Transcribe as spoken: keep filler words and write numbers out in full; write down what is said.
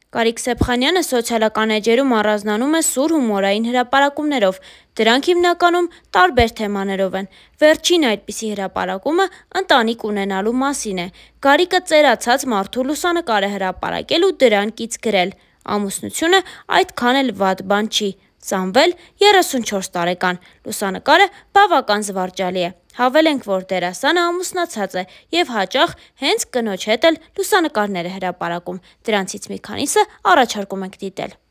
Գարիկ Սեպխանյանը սոցիալական էջերում առանձնանում է սուր հումորային հրապարակումներով, դրանք հիմնականում տարբեր թեմաներով են։ Վերջին այդպիսի հրապարակումը ընտանիք ունենալու մասին է։ Գարիկը ծերացած մարդու լուսանկար է հրապարակել ու դրան կից գրել. «Ամուսնությունը այդքան էլ վատ բան չի, ծնվել երեսունչորս տարեկան, լուսանկարը բավական զվարճալի է։ Հավելենք, որ դերասանը ամուսնացած է և հաճախ հենց կնոջ հետ էլ լուսանկարներ է հրապարակում, դրանցից մի քանիսը առաջարկում ենք դիտել»։